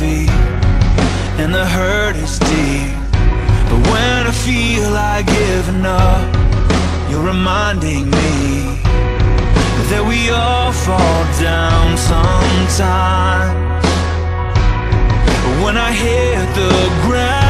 heavy and the hurt is deep. But when I feel like giving up, you're reminding me that we all fall down sometimes. When I hit the ground,